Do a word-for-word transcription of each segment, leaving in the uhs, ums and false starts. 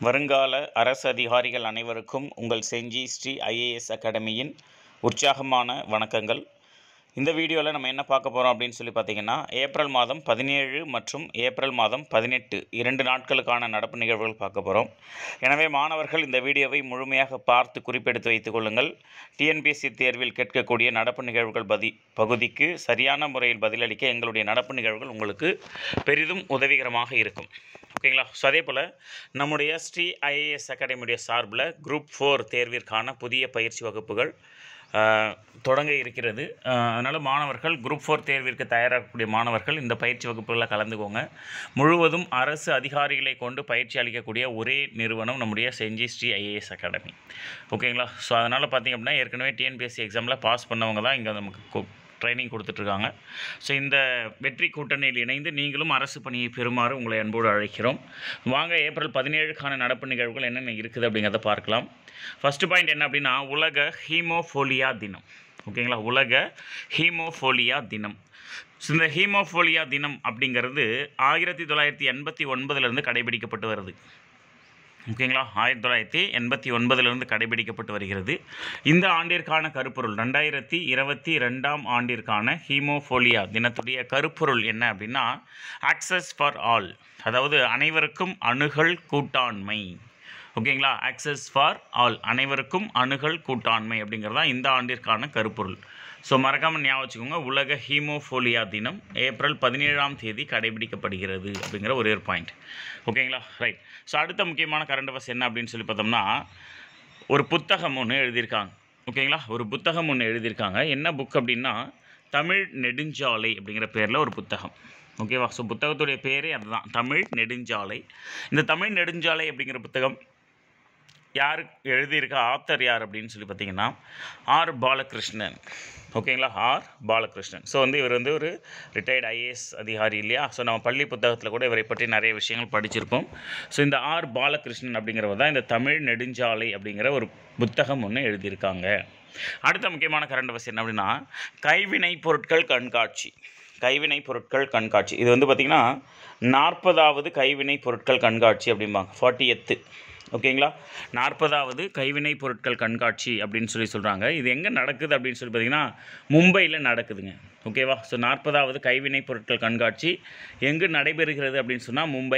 வருங்கால அரசு அதிகாரிகள் அனைவருக்கும் உங்கள் செஞ்சி ஸ்ரீ ஐஏஎஸ் அகாடமியின் உற்சாகமான வணக்கங்கள். இந்த வீடியோவில் நம்ம என்ன பார்க்க போகிறோம் அப்படின்னு சொல்லி பார்த்தீங்கன்னா, ஏப்ரல் மாதம் பதினேழு மற்றும் ஏப்ரல் மாதம் பதினெட்டு இரண்டு நாட்களுக்கான நடப்பு நிகழ்வுகள் பார்க்க போகிறோம். எனவே மாணவர்கள் இந்த வீடியோவை முழுமையாக பார்த்து குறிப்பெடுத்து வைத்துக் கொள்ளுங்கள். டிஎன்பிஎஸ்சி தேர்வில் கேட்கக்கூடிய நடப்பு நிகழ்வுகள் பதி பகுதிக்கு சரியான முறையில் பதிலளிக்க எங்களுடைய நடப்பு நிகழ்வுகள் உங்களுக்கு பெரிதும் உதவிகரமாக இருக்கும். ஓகேங்களா? ஸோ அதே போல் நம்முடைய ஸ்ரீ ஐஏஎஸ் அகாடமியுடைய சார்பில் குரூப் ஃபோர் தேர்விற்கான புதிய பயிற்சி வகுப்புகள் தொடங்க இருக்கிறது. அதனால் மாணவர்கள் குரூப் ஃபோர் தேர்விற்கு தயாராகக்கூடிய மாணவர்கள் இந்த பயிற்சி வகுப்புகளில் கலந்துக்கோங்க. முழுவதும் அரசு அதிகாரிகளை கொண்டு பயிற்சி அளிக்கக்கூடிய ஒரே நிறுவனம் நம்முடைய செஞ்சி ஸ்ரீ ஐஏஎஸ் அகாடமி. ஓகேங்களா? ஸோ அதனால் பார்த்திங்க அப்படின்னா ஏற்கனவே டிஎன்பிஎஸ்சி எக்ஸாமில் பாஸ் பண்ணவங்க தான் இங்கே நமக்கு ட்ரைனிங் கொடுத்துட்ருக்காங்க. ஸோ இந்த வெற்றி கூட்டணியில் இணைந்து நீங்களும் அரசு பணியை பெறுமாறு உங்களை அன்போடு அழைக்கிறோம். வாங்க ஏப்ரல் பதினேழுக்கான நடப்பு நிகழ்வுகள் என்னென்ன இருக்குது அப்படிங்கிறத பார்க்கலாம். ஃபஸ்ட்டு பாயிண்ட் என்ன அப்படின்னா, உலக ஹீமோஃபோலியா தினம். ஓகேங்களா? உலக ஹீமோஃபோலியா தினம். ஸோ இந்த ஹீமோஃபோலியா தினம் அப்படிங்கிறது ஆயிரத்தி தொள்ளாயிரத்தி எண்பத்தி ஒன்பதுலேருந்து கடைபிடிக்கப்பட்டு வருது. ஓகேங்களா? ஆயிரத்தி தொள்ளாயிரத்தி எண்பத்தி ஒன்பதுலேருந்து கடைபிடிக்கப்பட்டு வருகிறது. இந்த ஆண்டிற்கான கருப்பொருள் ரெண்டாயிரத்தி இருபத்தி ரெண்டாம் ஆண்டிற்கான ஹீமோஃபோலியா தினத்துடைய கருப்பொருள் என்ன அப்படின்னா, ஆக்சஸ் ஃபார் ஆல், அதாவது அனைவருக்கும் அணுகல் கூட்டாண்மை. ஓகேங்களா? ஆக்சஸ் ஃபார் ஆல், அனைவருக்கும் அணுகல் கூட்டாண்மை அப்படிங்கிறது தான் இந்த ஆண்டிற்கான கருப்பொருள். ஸோ மறக்காமல் ஞாபகம் வச்சுக்கோங்க, உலக ஹீமோஃபோலியா தினம் ஏப்ரல் பதினேழாம் தேதி கடைபிடிக்கப்படுகிறது அப்படிங்கிற ஒரே ஒரு பாயிண்ட். ஓகேங்களா? ரைட். ஸோ அடுத்த முக்கியமான கரண்ட் அஃபேர்ஸ் என்ன அப்படின்னு சொல்லி பார்த்தோம்னா, ஒரு புத்தகம் ஒன்று எழுதியிருக்காங்க. ஓகேங்களா? ஒரு புத்தகம் ஒன்று எழுதியிருக்காங்க. என்ன புக் அப்படின்னா, தமிழ் நெடுஞ்சாலை அப்படிங்கிற பேரில் ஒரு புத்தகம். ஓகேவா? ஸோ புத்தகத்துடைய பேரே அதுதான், தமிழ் நெடுஞ்சாலை. இந்த தமிழ் நெடுஞ்சாலை அப்படிங்கிற புத்தகம் யார் எழுதியிருக்க, ஆத்தர் யார் அப்படின்னு சொல்லி பார்த்தீங்கன்னா, ஆர் பாலகிருஷ்ணன். ஓகேங்களா? ஆர் பாலகிருஷ்ணன். ஸோ வந்து இவர் வந்து ஒரு ரிட்டையர்டு ஐஏஎஸ் அதிகாரி இல்லையா? ஸோ நம்ம பள்ளி புத்தகத்தில் கூட இவரை பற்றி நிறைய விஷயங்கள் படிச்சிருப்போம். ஸோ இந்த ஆர் பாலகிருஷ்ணன் அப்படிங்கிறவர் தான் இந்த தமிழ் நெடுஞ்சாலை அப்படிங்கிற ஒரு புத்தகம் ஒன்று எழுதியிருக்காங்க. அடுத்த முக்கியமான கரண்ட் அஃபேர்ஸ் என்ன அப்படின்னா, கைவினை பொருட்கள் கண்காட்சி. கைவினை பொருட்கள் கண்காட்சி இது வந்து பார்த்திங்கன்னா நாற்பதாவது கைவினை பொருட்கள் கண்காட்சி அப்படிம்பாங்க, ஃபார்ட்டி எத்து. ஓகேங்களா? நாற்பதாவது கைவினை பொருட்கள் கண்காட்சி அப்படின்னு சொல்லி சொல்கிறாங்க. இது எங்கே நடக்குது அப்படின்னு சொல்லி பார்த்திங்கன்னா, மும்பையில் நடக்குதுங்க. ஓகேவா? ஸோ நாற்பதாவது கைவினை பொருட்கள் கண்காட்சி எங்கு நடைபெறுகிறது அப்படின்னு சொன்னால் மும்பை.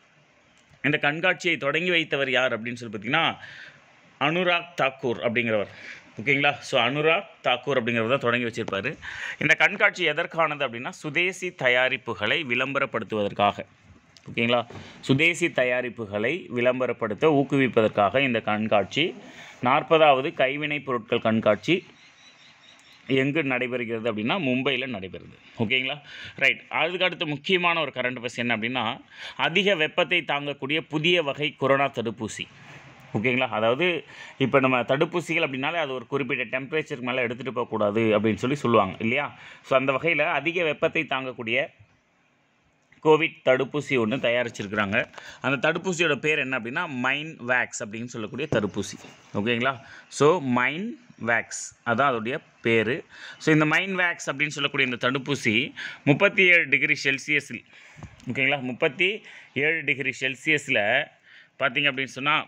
இந்த கண்காட்சியை தொடங்கி வைத்தவர் யார் அப்படின்னு சொல்லி பார்த்திங்கன்னா, அனுராக் தாக்கூர் அப்படிங்கிறவர். ஓகேங்களா? ஸோ அனுராக் தாக்கூர் அப்படிங்கிறவர் தான் தொடங்கி வச்சுருப்பார். இந்த கண்காட்சி எதற்கானது அப்படின்னா, சுதேசி தயாரிப்புகளை விளம்பரப்படுத்துவதற்காக. ஓகேங்களா? சுதேசி தயாரிப்புகளை விளம்பரப்படுத்த ஊக்குவிப்பதற்காக இந்த கண்காட்சி, நாற்பதாவது கைவினை பொருட்கள் கண்காட்சி எங்கு நடைபெறுகிறது அப்படின்னா மும்பையில் நடைபெறுது. ஓகேங்களா? ரைட். அதுக்கு அடுத்து முக்கியமான ஒரு கரண்ட் அஃபேர்ஸ் என்ன அப்படின்னா, அதிக வெப்பத்தை தாங்கக்கூடிய புதிய வகை கொரோனா தடுப்பூசி. ஓகேங்களா? அதாவது இப்போ நம்ம தடுப்பூசிகள் அப்படின்னாலே அது ஒரு குறிப்பிட்ட டெம்பரேச்சருக்கு மேலே எடுத்துகிட்டு போகக்கூடாது அப்படின்னு சொல்லி சொல்லுவாங்க இல்லையா? ஸோ அந்த வகையில் அதிக வெப்பத்தை தாங்கக்கூடிய கோவிட் தடுப்பூசி ஒன்று தயாரிச்சிருக்கிறாங்க. அந்த தடுப்பூசியோட பேர் என்ன அப்படின்னா, மைன் வேக்ஸ் அப்படின்னு சொல்லக்கூடிய தடுப்பூசி. ஓகேங்களா? ஸோ மைன் வேக்ஸ் அதான் அதோடைய பேர். ஸோ இந்த மைன் வேக்ஸ் அப்படின்னு சொல்லக்கூடிய இந்த தடுப்பூசி முப்பத்தி ஏழு டிகிரி செல்சியஸில், ஓகேங்களா, முப்பத்தி ஏழு டிகிரி செல்சியஸில் பார்த்திங்க அப்படின்னு சொன்னால்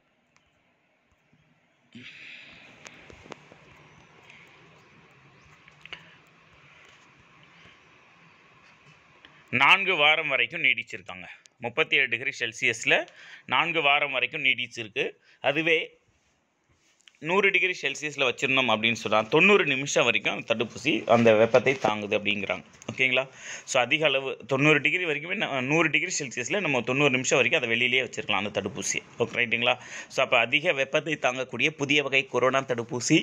நான்கு வாரம் வரைக்கும் நீடிச்சிருக்காங்க. முப்பத்தி ஏழு டிகிரி செல்சியஸில் நான்கு வாரம் வரைக்கும் நீடிச்சிருக்கு. அதுவே நூறு டிகிரி செல்சியஸில் வச்சுருந்தோம் அப்படின்னு சொன்னால் தொண்ணூறு நிமிஷம் வரைக்கும் அந்த தடுப்பூசி அந்த வெப்பத்தை தாங்குது அப்படிங்கிறாங்க. ஓகேங்களா? ஸோ அதிக அளவு தொண்ணூறு டிகிரி வரைக்குமே நூறு டிகிரி செல்சியஸில் நம்ம தொண்ணூறு நிமிஷம் வரைக்கும் அதை வெளியிலே வச்சுருக்கலாம் அந்த தடுப்பூசியை. ஓகே, ரைட்டுங்களா? ஸோ அப்போ அதிக வெப்பத்தை தாங்கக்கூடிய புதிய வகை கொரோனா தடுப்பூசி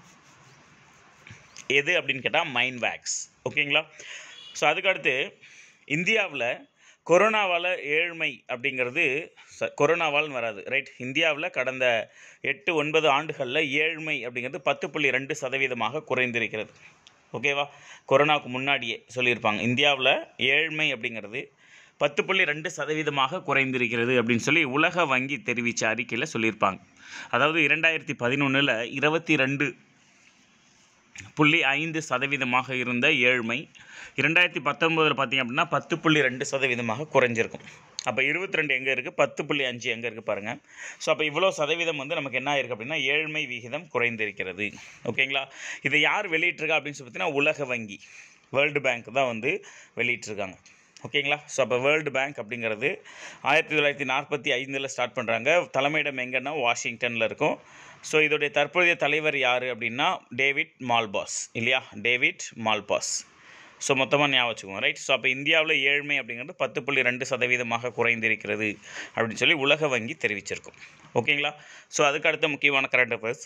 எது அப்படின்னு கேட்டால் மைன் வேக்ஸ். ஓகேங்களா? ஸோ அதுக்கடுத்து இந்தியாவில் கொரோனாவால் ஏழ்மை அப்படிங்கிறது ச கொரோனாவால்னு வராது, ரைட்? இந்தியாவில் கடந்த எட்டு ஒன்பது ஆண்டுகளில் ஏழ்மை அப்படிங்கிறது பத்து புள்ளி ரெண்டு சதவீதமாக குறைந்திருக்கிறது. ஓகேவா? கொரோனாவுக்கு முன்னாடியே சொல்லியிருப்பாங்க, இந்தியாவில் ஏழ்மை அப்படிங்கிறது பத்து புள்ளி ரெண்டு சதவீதமாக குறைந்திருக்கிறது அப்படின்னு சொல்லி உலக வங்கி தெரிவித்த அறிக்கையில் சொல்லியிருப்பாங்க. அதாவது இரண்டாயிரத்தி பதினொன்றில் இருபத்தி ரெண்டு புள்ளி ஐந்து சதவீதமாக இருந்த ஏழ்மை இரண்டாயிரத்தி பத்தொன்பதில் பார்த்திங்க அப்படின்னா பத்து புள்ளி ரெண்டு சதவீதமாக குறைஞ்சிருக்கும். அப்போ இருபத்தி ரெண்டு எங்கே இருக்குது, பத்து புள்ளி அஞ்சு எங்கே இருக்குது பாருங்கள். ஸோ அப்போ இவ்வளோ சதவீதம் வந்து நமக்கு என்ன ஆயிருக்கு அப்படின்னா ஏழ்மை விகிதம் குறைந்திருக்கிறது. ஓகேங்களா? இதை யார் வெளியிட்டிருக்கா அப்படின்னு சொல்லி பார்த்தீங்கன்னா உலக வங்கி, வேர்ல்டு பேங்க் தான் வந்து வெளியிட்டிருக்காங்க. ஓகேங்களா? ஸோ அப்போ வேர்ல்டு பேங்க் அப்படிங்கிறது ஆயிரத்தி தொள்ளாயிரத்தி நாற்பத்தி ஐந்தில் ஸ்டார்ட் பண்ணுறாங்க. தலைமையிடம் எங்கன்னா வாஷிங்டனில் இருக்கும். ஸோ இதோடைய தற்போதைய தலைவர் யார் அப்படின்னா டேவிட் மால்பாஸ் இல்லையா, டேவிட் மால்பாஸ். ஸோ மொத்தமாக ஞாபகம் வச்சுக்கோங்க, ரைட்? ஸோ அப்போ இந்தியாவில் ஏழ்மை அப்படிங்கிறது பத்து புள்ளி ரெண்டு சதவீதமாக குறைந்திருக்கிறது அப்படின்னு சொல்லி உலக வங்கி தெரிவிச்சிருக்கும். ஓகேங்களா? ஸோ அதுக்கு அடுத்த முக்கியமான கரண்ட் அஃபேர்ஸ்,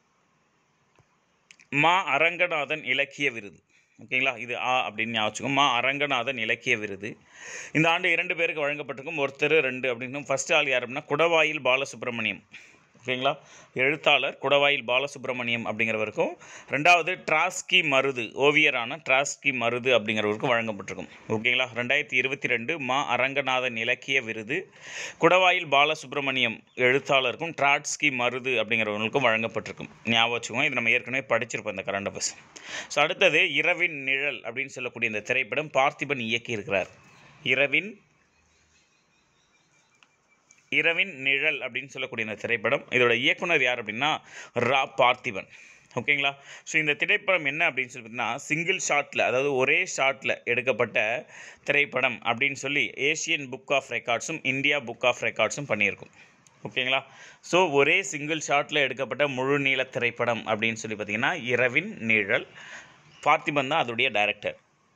மா அரங்கநாதன் இலக்கிய விருது. ஓகேங்களா? இது ஆ அப்படின்னு ஞாபகம் வச்சுக்கோங்க. மா அரங்கநாதன் இலக்கிய விருது இந்த ஆண்டு இரண்டு பேருக்கு வழங்கப்பட்டிருக்கும். ஒருத்தர் ரெண்டு அப்படின்னு. ஃபர்ஸ்ட் ஆள் யார் அப்படின்னா குடவாயில் பாலசுப்ரமணியம். ஓகேங்களா? எழுத்தாளர் குடவாயில் பாலசுப்ரமணியம் அப்படிங்கிறவருக்கும், ரெண்டாவது டிராஸ்கி மருது, ஓவியரான டிராஸ்கி மருது அப்படிங்கிறவருக்கும் வழங்கப்பட்டிருக்கும். ஓகேங்களா? ரெண்டாயிரத்தி இருபத்தி ரெண்டு மா அரங்கநாதன் இலக்கிய விருது குடவாயில் பாலசுப்ரமணியம் எழுத்தாளருக்கும் டிராஸ்கி மருது அப்படிங்கிறவங்களுக்கும் வழங்கப்பட்டிருக்கும். ஞாபகம் வச்சுக்கோங்க, இது நம்ம ஏற்கனவே படிச்சிருப்போம் இந்த கரண்ட் அஃபேர்ஸ். ஸோ அடுத்தது இரவின் நிழல் அப்படின்னு சொல்லக்கூடிய இந்த திரைப்படம் பார்த்திபன் இயக்கி இருக்கிறார். இரவின் இரவின் நிழல் அப்படின்னு சொல்லக்கூடிய இந்த திரைப்படம், இதோட இயக்குனர் யார் அப்படின்னா ரா பார்த்திபன். ஓகேங்களா? ஸோ இந்த திரைப்படம் என்ன அப்படின்னு சொல்லி பார்த்தீங்கன்னா சிங்கிள் ஷாட்டில், அதாவது ஒரே ஷாட்டில் எடுக்கப்பட்ட திரைப்படம் அப்படின்னு சொல்லி ஏஷியன் புக் ஆஃப் ரெக்கார்ட்ஸும் இந்தியா புக் ஆஃப் ரெக்கார்ட்ஸும் பண்ணியிருக்கும். ஓகேங்களா? ஸோ ஒரே சிங்கிள் ஷாட்டில் எடுக்கப்பட்ட முழு நீள திரைப்படம் அப்படின்னு சொல்லி பார்த்தீங்கன்னா இரவின் நிழல். பார்த்திபன் தான் அதோடைய டைரக்டர்.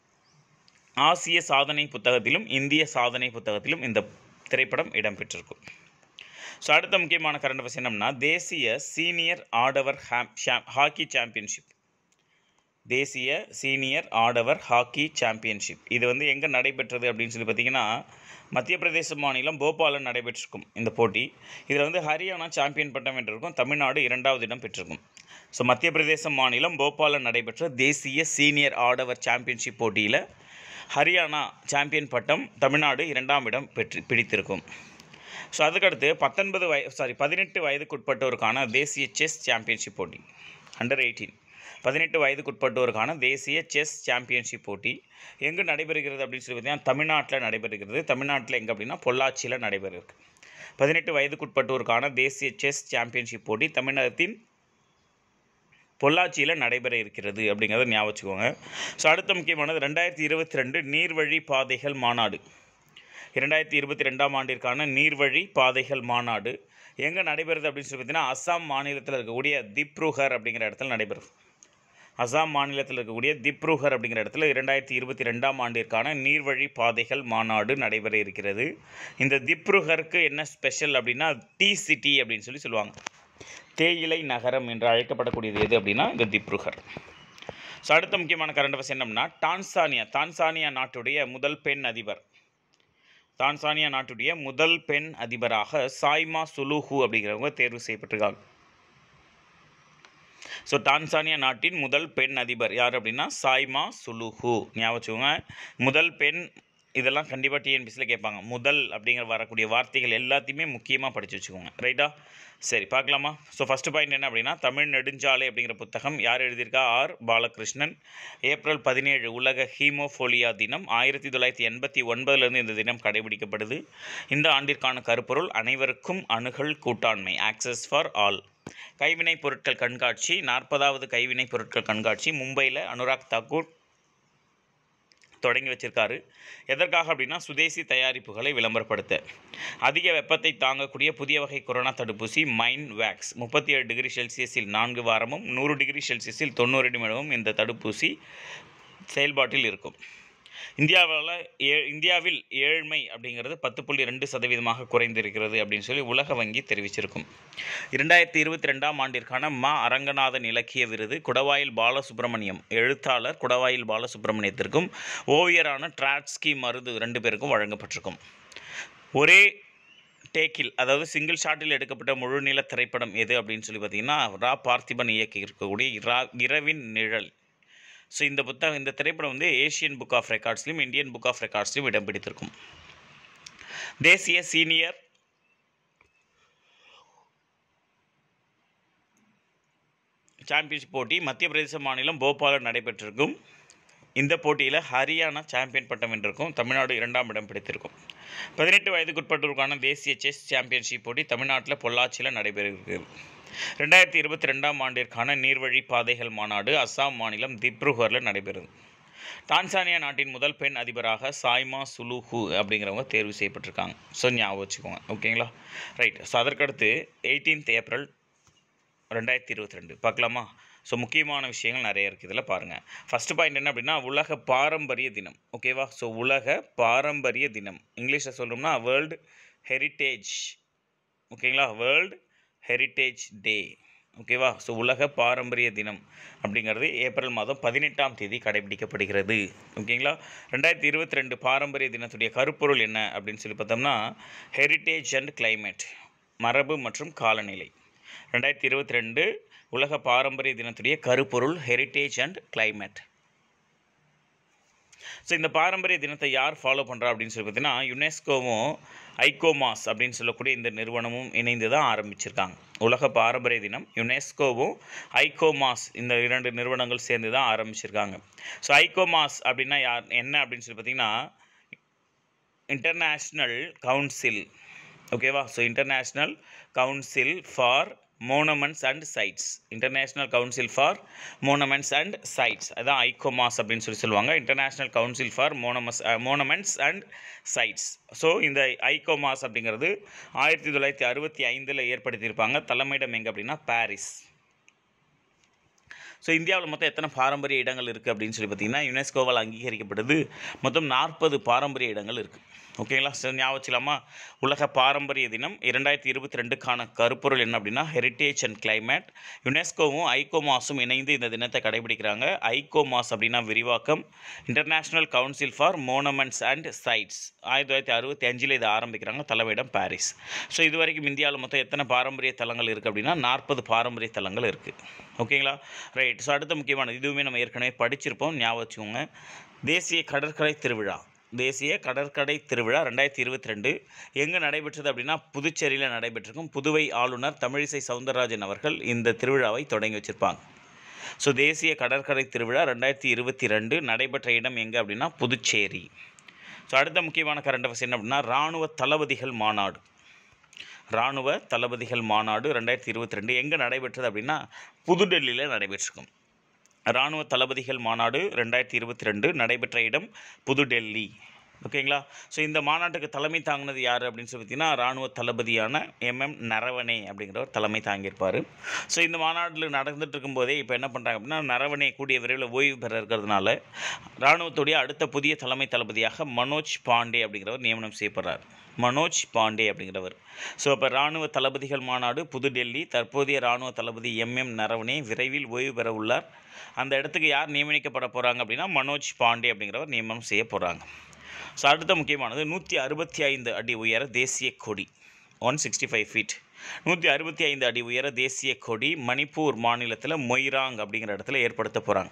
ஆசிய சாதனை புத்தகத்திலும் இந்திய சாதனை புத்தகத்திலும் இந்த திரைப்படம் இடம்பெற்றிருக்கும். ஸோ அடுத்த முக்கியமான கரண்ட் அஃபேர்ஸ் என்னன்னா தேசிய சீனியர் ஆடவர் ஹாக்கி சாம்பியன்ஷிப். தேசிய சீனியர் ஆடவர் ஹாக்கி சாம்பியன்ஷிப் இது வந்து எங்கே நடைபெற்றது அப்படின்னு சொல்லி பார்த்தீங்கன்னா மத்திய பிரதேச மாநிலம் போபாலில் நடைபெற்றிருக்கும் இந்த போட்டி. இதில் வந்து ஹரியானா சாம்பியன் பட்டம் வென்றிருக்கும், தமிழ்நாடு இரண்டாவது இடம் பெற்றிருக்கும். ஸோ மத்திய பிரதேச மாநிலம் போபாலில் நடைபெற்ற தேசிய சீனியர் ஆடவர் சாம்பியன்ஷிப் போட்டியில் ஹரியானா சாம்பியன் பட்டம், தமிழ்நாடு இரண்டாம் இடம் பெற்று பிடித்திருக்கும். ஸோ அதுக்கடுத்து பத்தொன்பது வய சாரி பதினெட்டு வயதுக்குட்பட்டோருக்கான தேசிய செஸ் சாம்பியன்ஷிப் போட்டி, அண்டர் எயிட்டீன் பதினெட்டு வயதுக்குட்பட்டோருக்கான தேசிய செஸ் சாம்பியன்ஷிப் போட்டி எங்கு நடைபெறுகிறது அப்படின்னு சொல்லி பார்த்தீங்கன்னா தமிழ்நாட்டில் நடைபெறுகிறது. தமிழ்நாட்டில் எங்கே அப்படின்னா பொள்ளாச்சியில் நடைபெறுகிறது. பதினெட்டு வயதுக்குட்பட்டோருக்கான தேசிய செஸ் சாம்பியன்ஷிப் போட்டி தமிழகத்தின் பொள்ளாச்சியில் நடைபெற இருக்கிறது அப்படிங்கிறத ஞாபகம் வச்சுக்கோங்க. ஸோ அடுத்த முக்கியமானது ரெண்டாயிரத்தி இருபத்தி ரெண்டு நீர்வழி பாதைகள் மாநாடு. இரண்டாயிரத்தி இருபத்தி ரெண்டாம் ஆண்டிற்கான நீர்வழி பாதைகள் மாநாடு எங்கே நடைபெறுது அப்படின்னு சொல்லி பார்த்தீங்கன்னா அஸ்ஸாம் மாநிலத்தில் இருக்கக்கூடிய திப்ருகர் அப்படிங்கிற இடத்துல நடைபெறும். அஸ்ஸாம் மாநிலத்தில் இருக்கக்கூடிய திப்ருகர் அப்படிங்கிற இடத்துல இரண்டாயிரத்தி இருபத்தி ரெண்டாம் ஆண்டிற்கான நீர்வழி பாதைகள் மாநாடு நடைபெற இருக்கிறது. இந்த திப்ருகருக்கு என்ன ஸ்பெஷல் அப்படின்னா டீ சிட்டி அப்படின்னு சொல்லி சொல்லுவாங்க. தேயிலை நகரம் என்று அழைக்கப்படக்கூடியது எது அப்படின்னா இந்த திப்ருகர். ஸோ அடுத்த முக்கியமான கரண்ட் அஃபேர்ஸ் என்னன்னா டான்சானியா டான்சானியா நாட்டுடைய முதல் பெண் அதிபர் டான்சானியா நாட்டுடைய முதல் பெண் அதிபராக சாய்மா சுலுஹு அப்படிங்கிறவங்க தேர்வு செய்யப்பட்டிருக்காங்க. ஸோ டான்சானியா நாட்டின் முதல் பெண் அதிபர் யார் அப்படின்னா சாய்மா சுலுஹு. ஞாபகம் வச்சுக்கோங்க, முதல் பெண் இதெல்லாம் கண்டிப்பாக டிஎன்பிசியில் கேட்பாங்க. முதல் அப்படிங்கிற வரக்கூடிய வார்த்தைகள் எல்லாத்தையுமே முக்கியமாக படித்து வச்சுக்கோங்க, ரைட்டா? சரி பார்க்கலாமா? ஸோ ஃபஸ்ட்டு பாயிண்ட் என்ன அப்படின்னா தமிழ் நெடுஞ்சாலை அப்படிங்கிற புத்தகம் யார் எழுதியிருக்கா? ஆர் பாலகிருஷ்ணன். ஏப்ரல் பதினேழு உலக ஹீமோஃபோலியா தினம். ஆயிரத்தி தொள்ளாயிரத்தி எண்பத்தி ஒன்பதுலேருந்து இந்த தினம் கடைபிடிக்கப்படுது. இந்த ஆண்டிற்கான கருப்பொருள் அனைவருக்கும் அணுகல் கூட்டாண்மை, ஆக்சஸ் ஃபார் ஆல். கைவினைப் பொருட்கள் கண்காட்சி, நாற்பதாவது கைவினைப் பொருட்கள் கண்காட்சி மும்பையில் அனுராக் தாக்கூர் தொடங்கி வச்சிருக்காரு. எதற்காக அப்படின்னா சுதேசி தயாரிப்புகளை விளம்பரப்படுத்த. அதிக வெப்பத்தை தாங்கக்கூடிய புதிய வகை கொரோனா தடுப்பூசி மைன் வேக்ஸ் முப்பத்தி ஏழு டிகிரி செல்சியஸில் நான்கு வாரமும் நூறு டிகிரி செல்சியஸில் தொண்ணூறு நிமிடமும் இந்த தடுப்பூசி செயல்பாட்டில் இருக்கும். இந்தியாவில் ஏ இந்தியாவில் ஏழ்மை அப்படிங்கிறது பத்து புள்ளி ரெண்டு சதவீதமாக குறைந்திருக்கிறது அப்படின்னு சொல்லி உலக வங்கி தெரிவிச்சிருக்கும். இரண்டாயிரத்தி இருபத்தி ரெண்டாம் ஆண்டிற்கான மா அரங்கநாதன் இலக்கிய விருது குடவாயில் பாலசுப்ரமணியம் எழுத்தாளர் குடவாயில் பாலசுப்ரமணியத்திற்கும் ஓவியரான டிராட்ஸ்கி மருது ரெண்டு பேருக்கும் வழங்கப்பட்டிருக்கும். ஒரே டேக்கில், அதாவது சிங்கிள் ஷாட்டில் எடுக்கப்பட்ட முழு நீள திரைப்படம் எது அப்படின்னு சொல்லி பார்த்தீங்கன்னா ரா பார்த்திபன் இயக்கி இருக்கக்கூடிய இரா இரவின் நிழல். ஸோ இந்த புத்தகம் இந்த திரைப்படம் வந்து ஏஷியன் புக் ஆஃப் ரெக்கார்ட்ஸ்லையும் இந்தியன் புக் ஆஃப் ரெக்கார்ட்ஸ்லையும் இடம் பிடித்திருக்கும். தேசிய சீனியர் சாம்பியன்ஷிப் போட்டி மத்திய பிரதேச மாநிலம் போபாலில் நடைபெற்றிருக்கும். இந்த போட்டியில் ஹரியானா சாம்பியன் பட்டம் வென்றிருக்கும். தமிழ்நாடு இரண்டாம் இடம் பிடித்திருக்கும். பதினெட்டு வயதுக்குட்பட்டோருக்கான தேசிய செஸ் சாம்பியன்ஷிப் போட்டி தமிழ்நாட்டில் பொள்ளாச்சியில் நடைபெறுகிறது. ரெண்டாயிரத்தி இருபத்தி ரெண்டாம் ஆண்டிற்கான நீர்வழி பாதைகள் மாநாடு அஸ்ஸாம் மாநிலம் திப்ருகரில் நடைபெறுது. டான்சானியா நாட்டின் முதல் பெண் அதிபராக சாய்மா சுலுஹு அப்படிங்கிறவங்க தேர்வு செய்யப்பட்டிருக்காங்க. ஸோ ஞாபகம் வச்சுக்கோங்க. ஓகேங்களா? ரைட். ஸோ அதற்கடுத்து எயிட்டீன்த் ஏப்ரல் ரெண்டாயிரத்தி இருபத்தி ரெண்டு பார்க்கலாமா? ஸோ முக்கியமான விஷயங்கள் நிறைய இருக்குது. இதில் பாருங்கள். ஃபஸ்ட்டு பாயிண்ட் என்ன அப்படின்னா உலக பாரம்பரிய தினம். ஓகேவா? ஸோ உலக பாரம்பரிய தினம் இங்கிலீஷில் சொல்லணும்னா வேர்ல்டு ஹெரிட்டேஜ். ஓகேங்களா? World heritage day. ஓகேவா? ஸோ உலக பாரம்பரிய தினம் அப்படிங்கிறது ஏப்ரல் மாதம் பதினெட்டாம் தேதி கடைபிடிக்கப்படுகிறது. ஓகேங்களா? ரெண்டாயிரத்தி இருபத்தி ரெண்டு பாரம்பரிய தினத்துடைய கருப்பொருள் என்ன அப்படின்னு சொல்லி பார்த்தோம்னா ஹெரிட்டேஜ் அண்ட் கிளைமேட், மரபு மற்றும் காலநிலை. ரெண்டாயிரத்தி இருபத்தி ரெண்டு உலக பாரம்பரிய தினத்துடைய கருப்பொருள் ஹெரிட்டேஜ் அண்ட் கிளைமேட். ஸோ இந்த பாரம்பரிய தினத்தை யார் ஃபாலோ பண்ணுறா அப்படின்னு சொல்லி பார்த்தீங்கன்னா யுனெஸ்கோவும் ஐகோமாஸ் அப்படின்னு சொல்லக்கூடிய இந்த நிறுவனமும் இணைந்து தான் ஆரம்பிச்சிருக்காங்க. உலக பாரம்பரிய தினம் யுனெஸ்கோவும் ஐகோமாஸ் இந்த இரண்டு நிறுவனங்கள் சேர்ந்து தான் ஆரம்பிச்சிருக்காங்க. ஸோ ஐகோமாஸ் அப்படின்னா யார் என்ன அப்படின்னு சொல்லி பார்த்தீங்கன்னா இன்டர்நேஷ்னல் கவுன்சில். ஓகேவா? So International Council for Monuments and Sites. International Council for Monuments and Sites அதான் ஐகோமாஸ் அப்படின்னு சொல்லி சொல்லுவாங்க. International Council for monumus Monuments and Sites. So இந்த ஐகோமாஸ் அப்படிங்கிறது ஆயிரத்தி தொள்ளாயிரத்தி அறுபத்தி ஐந்தில் ஏற்படுத்தியிருப்பாங்க. தலைமையிடம் எங்கே அப்படின்னா பாரிஸ். ஸோ இந்தியாவில் மொத்தம் எத்தனை பாரம்பரிய இடங்கள் இருக்குது அப்படின்னு சொல்லி பார்த்தீங்கன்னா யுனெஸ்கோவால் அங்கீகரிக்கப்பட்டது மொத்தம் நாற்பது பாரம்பரிய இடங்கள் இருக்குது. ஓகேங்களா? சார் ஞாபகம் வச்சுக்கலாமா? உலக பாரம்பரிய தினம் இரண்டாயிரத்தி இருபத்தி ரெண்டுக்கான கருப்பொருள் என்ன அப்படின்னா ஹெரிட்டேஜ் அண்ட் கிளைமேட். யுனெஸ்கோவும் ஐகோமாஸும் இணைந்து இந்த தினத்தை கடைபிடிக்கிறாங்க. ஐகோமாஸ் அப்படின்னா விரிவாக்கம், International Council for Monuments and Sites. ஆயிரத்தி தொள்ளாயிரத்தி அறுபத்தி அஞ்சில் இதை ஆரம்பிக்கிறாங்க. தலைமையிடம் பாரிஸ். ஸோ இது வரைக்கும் இந்தியாவில் மொத்தம் எத்தனை பாரம்பரிய தலங்கள் இருக்குது அப்படின்னா நாற்பது பாரம்பரிய தலங்கள் இருக்குது. ஓகேங்களா? ரைட். ஸோ அடுத்த முக்கியமானது இதுவுமே நம்ம ஏற்கனவே படிச்சிருப்போம். ஞாபகம் வச்சுக்கோங்க. தேசிய கடற்கரை திருவிழா. தேசிய கடற்கரை திருவிழா ரெண்டாயிரத்தி இருபத்தி ரெண்டு எங்கே நடைபெற்றது அப்படின்னா புதுச்சேரியில் நடைபெற்றிருக்கும். புதுவை ஆளுநர் தமிழிசை சவுந்தரராஜன் அவர்கள் இந்த திருவிழாவை தொடங்கி வச்சுருப்பாங்க. ஸோ தேசிய கடற்கரை திருவிழா ரெண்டாயிரத்தி இருபத்தி ரெண்டு நடைபெற்ற இடம் எங்கே அப்படின்னா புதுச்சேரி. ஸோ அடுத்த முக்கியமான கரண்ட் அஃபேர்ஸ் என்ன அப்படின்னா இராணுவ தளபதிகள் மாநாடு. இராணுவ தளபதிகள் மாநாடு ரெண்டாயிரத்தி இருபத்தி ரெண்டு எங்கே நடைபெற்றது அப்படின்னா புதுடெல்லியில் நடைபெற்றிருக்கும். இராணுவ தளபதிகள் மாநாடு ரெண்டாயிரத்தி இருபத்தி ரெண்டு நடைபெற்ற இடம் புதுடெல்லி. ஓகேங்களா? ஸோ இந்த மாநாட்டுக்கு தலைமை தாங்கினது யார் அப்படின்னு சொல்லி பார்த்தீங்கன்னா இராணுவ தளபதியான எம்எம் நரவனே அப்படிங்கிறவர் தலைமை தாங்கியிருப்பார். ஸோ இந்த மாநாட்டில் நடந்துட்டு இருக்கும்போதே இப்போ என்ன பண்ணுறாங்க அப்படின்னா நரவனே கூடிய விரைவில் ஓய்வு பெற இருக்கிறதுனால இராணுவத்துடைய அடுத்த புதிய தலைமை தளபதியாக மனோஜ் பாண்டே அப்படிங்கிறவர் நியமனம் செய்யப்படுறார். மனோஜ் பாண்டே அப்படிங்கிறவர். ஸோ இப்போ இராணுவ தளபதிகள் மாநாடு புதுடெல்லி. தற்போதைய இராணுவ தளபதி எம்எம் நரவனே விரைவில் ஓய்வு பெற உள்ளார். அந்த இடத்துக்கு யார் நியமிக்கப்பட போகிறாங்க அப்படின்னா மனோஜ் பாண்டே அப்படிங்கிறவர் நியமனம் செய்ய போகிறாங்க. ஸோ அடுத்த முக்கியமானது நூற்றி அறுபத்தி ஐந்து அடி உயர தேசிய கொடி. ஒன் சிக்ஸ்டி ஃபைவ் ஃபீட் நூற்றி அறுபத்தி ஐந்து அடி உயர தேசிய கொடி மணிப்பூர் மாநிலத்தில் மொய்ராங் அப்படிங்கிற இடத்துல ஏற்படுத்த போகிறாங்க.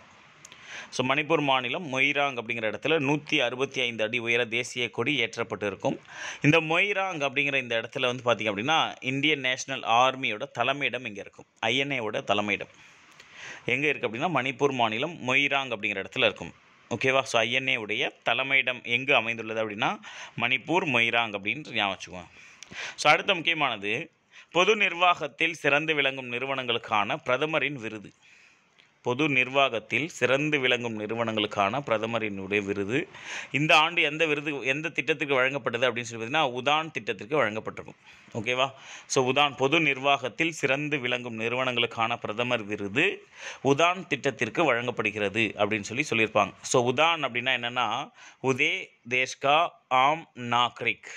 ஸோ மணிப்பூர் மாநிலம் மொய்ராங் அப்படிங்கிற இடத்துல நூற்றி அறுபத்தி ஐந்து அடி உயர தேசிய கொடி ஏற்றப்பட்டு இருக்கும். இந்த மொய்ராங் அப்படிங்கிற இந்த இடத்துல வந்து பார்த்திங்க அப்படின்னா இந்தியன் நேஷ்னல் ஆர்மியோட தலைமையிடம் இங்கே இருக்கும். ஐஎன்ஏவோட தலைமையிடம் எங்கே இருக்குது அப்படின்னா மணிப்பூர் மாநிலம் மொய்ராங் அப்படிங்கிற இடத்துல இருக்கும். ஓகேவா? ஸோ ஐஎன்ஏ உடைய தலைமையிடம் எங்கே அமைந்துள்ளது அப்படின்னா மணிப்பூர் மொய்ராங் அப்படின்னு ஞாபகம் வச்சுக்குவோம். ஸோ அடுத்த முக்கியமானது பொது நிர்வாகத்தில் சிறந்து விளங்கும் நிறுவனங்களுக்கான பிரதமரின் விருது. பொது நிர்வாகத்தில் சிறந்து விளங்கும் நிறுவனங்களுக்கான பிரதமரினுடைய விருது இந்த ஆண்டு எந்த விருது எந்த திட்டத்துக்கு வழங்கப்பட்டது அப்படின்னு சொல்லி பார்த்தீங்கன்னா உதான் திட்டத்திற்கு வழங்கப்பட்டிருக்கும். ஓகேவா? ஸோ உதான் பொது நிர்வாகத்தில் சிறந்து விளங்கும் நிறுவனங்களுக்கான பிரதமர் விருது உதான் திட்டத்திற்கு வழங்கப்படுகிறது அப்படின்னு சொல்லி சொல்லியிருப்பாங்க. ஸோ உதான் அப்படின்னா என்னென்னா உதே தேஷ்கா ஆம் நாக்ரிக்.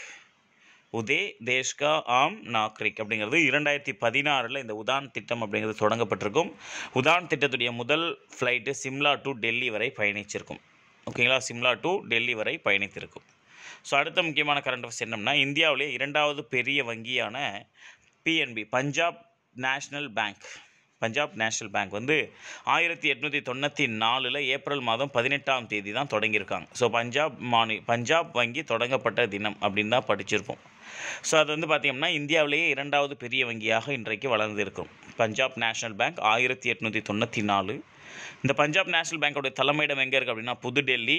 உதே தேஷ்கா ஆம் நாக்ரிக் அப்படிங்கிறது இரண்டாயிரத்தி பதினாறில் இந்த உதான் திட்டம் அப்படிங்கிறது தொடங்கப்பட்டிருக்கும். உதான் திட்டத்துடைய முதல் ஃப்ளைட்டு சிம்லா டு டெல்லி வரை பயணிச்சிருக்கும். ஓகேங்களா? சிம்லா டு டெல்லி வரை பயணித்திருக்கும். ஸோ அடுத்த முக்கியமான கரண்ட் அஃபேர்ஸ் என்னன்னா இந்தியாவிலே இரண்டாவது பெரிய வங்கியான PNB Punjab National Bank Punjab National Bank வந்து ஆயிரத்தி எட்நூற்றி தொண்ணூற்றி நாலில் ஏப்ரல் மாதம் பதினெட்டாம் தேதி தான் தொடங்கியிருக்காங்க. ஸோ பஞ்சாப் மாநில பஞ்சாப் வங்கி தொடங்கப்பட்ட தினம் அப்படின்னு தான் படிச்சிருப்போம். ஸோ அது வந்து பார்த்திங்கன்னா இந்தியாவிலேயே இரண்டாவது பெரிய வங்கியாக இன்றைக்கு வளர்ந்திருக்கும். பஞ்சாப் நேஷ்னல் பேங்க் ஆயிரத்தி எட்நூற்றி தொண்ணூற்றி நாலு. இந்த பஞ்சாப் நேஷ்னல் பேங்கோடைய தலைமையிடம் எங்கே இருக்குது அப்படின்னா புதுடெல்லி.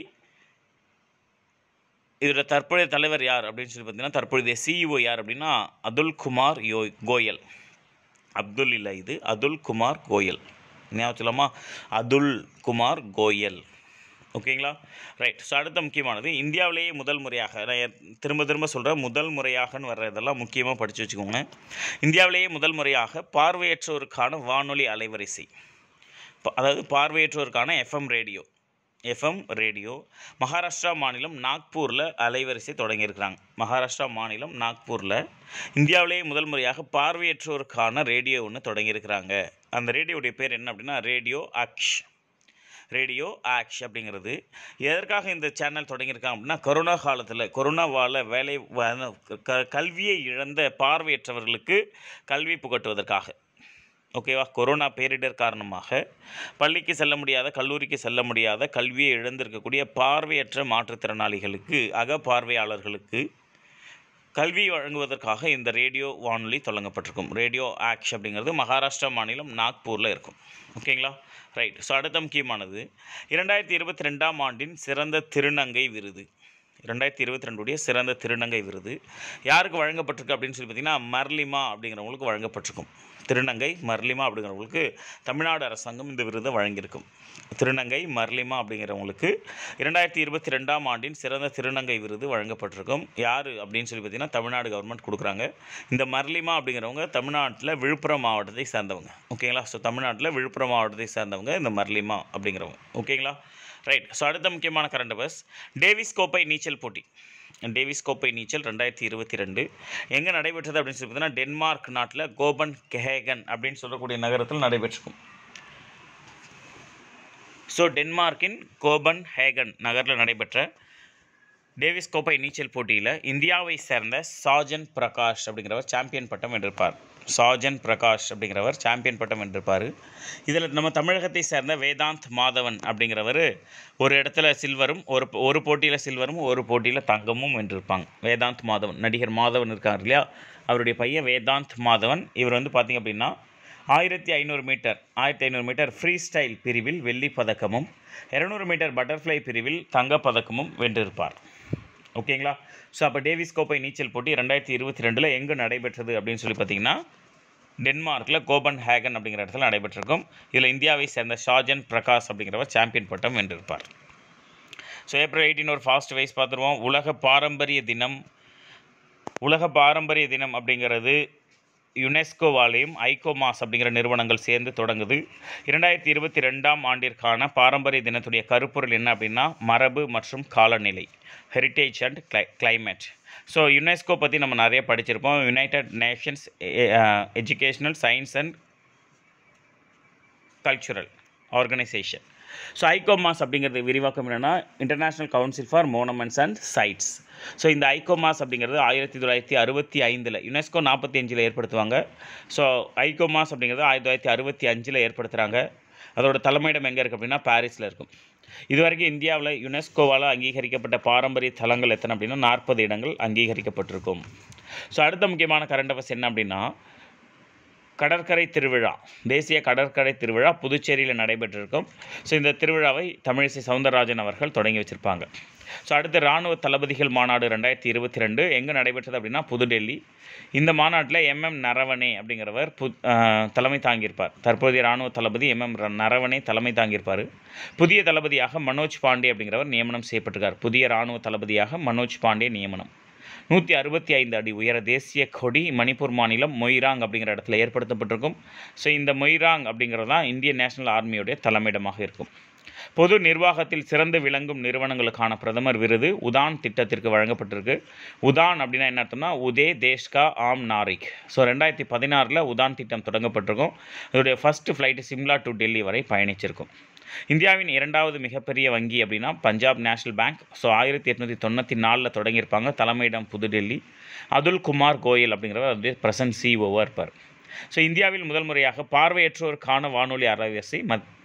இதோட தற்போதைய தலைவர் யார் அப்படின்னு சொல்லி பார்த்தீங்கன்னா தற்போதைய சிஇஓ யார் அப்படின்னா அதுல் குமார் யோ கோயல் அப்துல் இல்லை இது அதுல் குமார் கோயல். ஞாபகம் சொல்லாமா? அதுல் குமார் கோயல். ஓகேங்களா? ரைட். ஸோ அடுத்த முக்கியமானது இந்தியாவிலேயே முதல் முறையாக, நான் திரும்ப திரும்ப சொல்கிறேன், முதல் முறையாகன்னு வர்ற இதெல்லாம் முக்கியமாக படித்து வச்சுக்கோங்க. இந்தியாவிலேயே முதல் முறையாக பார்வையற்றோருக்கான வானொலி அலைவரிசை, அதாவது பார்வையற்றோருக்கான FM radio FM radio Maharashtra மாநிலம் நாக்பூரில் அலைவரிசை தொடங்கியிருக்கிறாங்க. மகாராஷ்டிரா மாநிலம் நாக்பூரில் இந்தியாவிலேயே முதல் முறையாக பார்வையற்றோருக்கான ரேடியோ ஒன்று தொடங்கியிருக்கிறாங்க. அந்த ரேடியோடைய பேர் என்ன அப்படின்னா ரேடியோ ஆக்ஷ். ரேடியோ ஆக்ஷ் அப்படிங்கிறது எதற்காக இந்த சேனல் தொடங்கியிருக்காங்க அப்படின்னா கொரோனா காலத்தில் கொரோனாவால் வேலை க கல்வியை இழந்த பார்வையற்றவர்களுக்கு கல்வி புகட்டுவதற்காக. ஓகேவா? கொரோனா பேரிடர் காரணமாக பள்ளிக்கு செல்ல முடியாத, கல்லூரிக்கு செல்ல முடியாத, கல்வியை இழந்திருக்கக்கூடிய பார்வையற்ற மாற்றுத்திறனாளிகளுக்கு, அகப்பார்வையாளர்களுக்கு கல்வி வழங்குவதற்காக இந்த ரேடியோ வானொலி தொடங்கப்பட்டிருக்கும். ரேடியோ ஆக்ஷ் அப்படிங்கிறது மகாராஷ்டிரா மாநிலம் நாக்பூரில் இருக்கும். ஓகேங்களா? ரைட். ஸோ அடுத்த முக்கியமானது இரண்டாயிரத்தி இருபத்தி ரெண்டாம் ஆண்டின் சிறந்த திருநங்கை விருது. ரெண்டாயிரத்தி இருபத்தி ரெண்டுடைய சிறந்த திருநங்கை விருது யாருக்கு வழங்கப்பட்டிருக்கு அப்படின்னு சொல்லி பார்த்தீங்கன்னா மர்லிமா அப்படிங்கிறவங்களுக்கு வழங்கப்பட்டிருக்கும். திருநங்கை மர்லிமா அப்படிங்கிறவங்களுக்கு தமிழ்நாடு அரசாங்கம் இந்த விருதை வழங்கியிருக்கும். திருநங்கை மர்லிமா அப்படிங்கிறவங்களுக்கு இரண்டாயிரத்தி இருபத்தி ரெண்டாம் ஆண்டின் சிறந்த திருநங்கை விருது வழங்கப்பட்டிருக்கும். யார் அப்படின்னு சொல்லி பார்த்தீங்கன்னா தமிழ்நாடு கவர்மெண்ட் கொடுக்குறாங்க. இந்த மர்லிமா அப்படிங்கிறவங்க தமிழ்நாட்டில் விழுப்புரம் மாவட்டத்தை சேர்ந்தவங்க. ஓகேங்களா? ஸோ தமிழ்நாட்டில் விழுப்புரம் மாவட்டத்தை சேர்ந்தவங்க இந்த மர்லிமா அப்படிங்கிறவங்க. ஓகேங்களா? ரைட். ஸோ அடுத்த முக்கியமான கரண்ட் அஃபேர்ஸ் டேவிஸ் கோப்பை நீச்சல் போட்டி. டேவிஸ் கோப்பை நீச்சல் ரெண்டாயிரத்தி இருபத்தி ரெண்டு எங்கே நடைபெற்றது அப்படின்னு சொல்லி பார்த்தீங்கன்னா டென்மார்க் நாட்டில் கோபன் கெஹேகன் அப்படின்னு சொல்லக்கூடிய நகரத்தில் நடைபெற்றிருக்கும். ஸோ டென்மார்க்கின் கோபன் ஹேகன் நகரில் நடைபெற்ற டேவிஸ் கோப்பை நீச்சல் போட்டியில் இந்தியாவை சேர்ந்த சாஜன் பிரகாஷ் அப்படிங்கிறவர் சாம்பியன் பட்டம் வென்றிருப்பார். சாஜன் பிரகாஷ் அப்படிங்கிறவர் சாம்பியன் பட்டம் வென்றிருப்பார். இதில் நம்ம தமிழகத்தை சேர்ந்த வேதாந்த் மாதவன் அப்படிங்கிறவர் ஒரு இடத்துல சில்வரும், ஒரு ஒரு போட்டியில் சில்வரும், ஒரு போட்டியில் தங்கமும் வென்றிருப்பாங்க. வேதாந்த் மாதவன், நடிகர் மாதவன் இருக்கார் இல்லையா, அவருடைய பையன் வேதாந்த் மாதவன். இவர் வந்து பார்த்திங்க அப்படின்னா ஆயிரத்தி ஐநூறு மீட்டர் ஆயிரத்தி ஐநூறு மீட்டர் ஃப்ரீ ஸ்டைல் பிரிவில் வெள்ளி பதக்கமும், இரநூறு மீட்டர் பட்டர்ஃப்ளை பிரிவில் தங்கப்பதக்கமும் வென்றிருப்பார். ஓகேங்களா? ஸோ அப்போ டேவிஸ் கோப்பை நீச்சல் போட்டி ரெண்டாயிரத்தி இருபத்தி ரெண்டில் எங்கே நடைபெற்றது அப்படின்னு சொல்லி பார்த்தீங்கன்னா டென்மார்க்கில் கோபன் ஹேகன் அப்படிங்கிற இடத்துல நடைபெற்றிருக்கும். இதில் இந்தியாவை சேர்ந்த ஷாஜன் பிரகாஷ் அப்படிங்கிறவர் சாம்பியன் பட்டம் வென்றிருப்பார். ஸோ ஏப்ரல் எயிட்டீன் ஒரு ஃபாஸ்ட் வைஸ் பார்த்துருவோம். உலக பாரம்பரிய தினம். உலக பாரம்பரிய தினம் அப்படிங்கிறது யுனெஸ்கோவாலேயும் ஐகோமாஸ் அப்படிங்கிற நிறுவனங்கள் சேர்ந்து தொடங்குது. இரண்டாயிரத்தி இருபத்தி ரெண்டாம் ஆண்டிற்கான பாரம்பரிய தினத்துடைய கருப்பொருள் என்ன அப்படின்னா மரபு மற்றும் காலநிலை, ஹெரிட்டேஜ் அண்ட் கிளை கிளைமேட். ஸோ யுனெஸ்கோ பற்றி நம்ம நிறைய படிச்சிருப்போம். United Nations Educational Science and Cultural Organisation. So ICOMOS அப்படிங்கிறது விரிவாக்கம் என்னென்னா International Council for Monuments and Sites. So இந்த ஐகோமாஸ் அப்படிங்கிறது ஆயிரத்தி தொள்ளாயிரத்தி அறுபத்தி ஐந்தில் யுனெஸ்கோ நாற்பத்தி அஞ்சில் ஏற்படுத்துவாங்க. ஸோ ஐகோமாஸ் அப்படிங்கிறது ஆயிரத்தி தொள்ளாயிரத்தி அறுபத்தி அஞ்சில் ஏற்படுத்துகிறாங்க. அதோட தலைமையிடம் எங்கே இருக்குது அப்படின்னா பாரிஸில் இருக்கும். இதுவரைக்கும் இந்தியாவில் யுனெஸ்கோவால் அங்கீகரிக்கப்பட்ட பாரம்பரிய தலங்கள் எத்தனை அப்படின்னா நாற்பது இடங்கள் அங்கீகரிக்கப்பட்டிருக்கும். ஸோ அடுத்த முக்கியமான கரண்ட் அஃபேர்ஸ் என்ன அப்படின்னா கடற்கரை திருவிழா, தேசிய கடற்கரை திருவிழா புதுச்சேரியில் நடைபெற்றிருக்கும். ஸோ இந்த திருவிழாவை தமிழிசை சவுந்தரராஜன் அவர்கள் தொடங்கி வச்சுருப்பாங்க. ஸோ அடுத்து இராணுவ தளபதிகள் மாநாடு ரெண்டாயிரத்தி இருபத்தி ரெண்டு எங்கே நடைபெற்றது அப்படின்னா புதுடெல்லி. இந்த மாநாட்டில் எம்எம் நரவனே அப்படிங்கிறவர் பு தலைமை தாங்கியிருப்பார். தற்போதைய இராணுவ தளபதி எம்எம் நரவனே தலைமை தாங்கியிருப்பார். புதிய தளபதியாக மனோஜ் பாண்டே அப்படிங்கிறவர் நியமனம் செய்யப்பட்டிருக்கார். புதிய இராணுவ தளபதியாக மனோஜ் பாண்டே நியமனம். நூற்றி அறுபத்தி ஐந்து அடி உயர தேசிய கொடி மணிப்பூர் மாநிலம் மொய்ராங் அப்படிங்கிற இடத்துல ஏற்படுத்தப்பட்டிருக்கும். ஸோ இந்த மொய்ராங் அப்படிங்கிறது தான் இந்தியன் நேஷனல் ஆர்மியோடைய தலைமையிடமாக இருக்கும். பொது நிர்வாகத்தில் சிறந்து விளங்கும் நிறுவனங்களுக்கான பிரதமர் விருது உதான் திட்டத்திற்கு வழங்கப்பட்டிருக்கு. உதான் அப்படின்னா என்ன அர்த்தம்னா உதே தேஷ்கா ஆம் நாரிக். ஸோ ரெண்டாயிரத்தி பதினாறில் உதான் திட்டம் தொடங்கப்பட்டிருக்கும். அதோடைய first flight Shimla to Delhi வரை பயணிச்சிருக்கும். இந்தியாவின் இரண்டாவது மிகப்பெரிய வங்கி அப்படின்னா பஞ்சாப் நேஷ்னல் பேங்க். ஸோ ஆயிரத்தி எட்நூற்றி தொண்ணூற்றி நாலில் தொடங்கியிருப்பாங்க. தலைமையிடம் புதுடெல்லி. அதுல் குமார் கோயல் அப்படிங்கிறவர் வந்து பிரசன்ட் சிஓவாக இருப்பார். ஸோ இந்தியாவில் முதல் முறையாக பார்வையற்றோருக்கான வானொலி அலைவரிசை மத்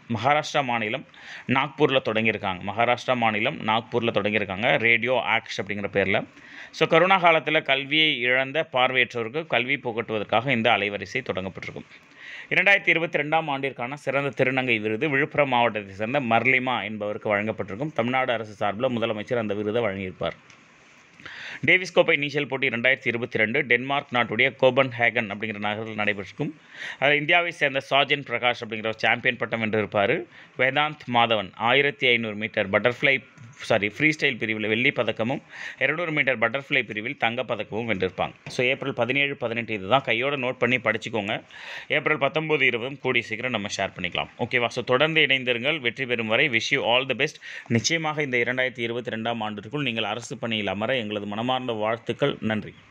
மகாராஷ்டிரா மாநிலம் நாக்பூரில் தொடங்கியிருக்காங்க மகாராஷ்டிரா மாநிலம் நாக்பூரில் தொடங்கியிருக்காங்க ரேடியோ ஆக்ஷ் அப்படிங்கிற பேரில். ஸோ கொரோனா காலத்தில் கல்வியை இழந்த பார்வையற்றோருக்கு கல்வி புகட்டுவதற்காக இந்த அலைவரிசை தொடங்கப்பட்டிருக்கும். இரண்டாயிரத்தி இருபத்தி ரெண்டாம் ஆண்டிற்கான சிறந்த திருநங்கை விருது விழுப்புரம் மாவட்டத்தை சேர்ந்த மர்லிமா என்பவருக்கு வழங்கப்பட்டிருக்கும். தமிழ்நாடு அரசு சார்பில் முதலமைச்சர் அந்த விருதை வழங்கியிருப்பார். டேவிஸ் கோப்பை நீச்சல் போட்டி ரெண்டாயிரத்தி இருபத்தி ரெண்டு டென்மார்க் நாட்டுடைய கோபன் ஹேகன் அப்படிங்கிற நகரில் நடைபெற்றிருக்கும். அதில் இந்தியாவை சேர்ந்த சாஜன் பிரகாஷ் அப்படிங்கிற சாம்பியன் பட்டம் வென்றிருப்பார். வேதாந்த் மாதவன் ஆயிரத்தி ஐநூறு metre butterfly sorry freestyle பிரிவில் வெள்ளி பதக்கமும் இருநூறு மீட்டர் பட்டர்ஃப்ளை பிரிவில் தங்கப்பதக்கமும் வென்றிருப்பாங்க. ஸோ ஏப்ரல் பதினேழு பதினெட்டு இது தான் கையோட நோட் பண்ணி படிச்சுக்கோங்க. ஏப்ரல் பத்தொம்போது இருபதும் கூடி சீக்கிரம் நம்ம ஷேர் பண்ணிக்கலாம். ஓகேவா? ஸோ தொடர்ந்து இணைந்திருங்கள். வெற்றி பெறும் வரை wish you all the best. நிச்சயமாக இந்த இரண்டாயிரத்தி இருபத்தி ரெண்டாம் ஆண்டிற்குள் நீங்கள் அரசு பணியில் அமர எங்களது மனமார்ந்த வாழ்த்துக்கள். நன்றி.